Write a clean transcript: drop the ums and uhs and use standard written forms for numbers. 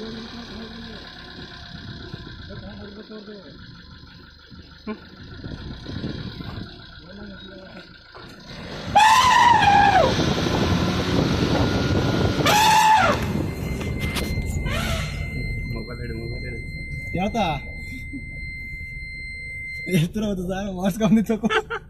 क्या था? इस तरह तो मास्क कम नहीं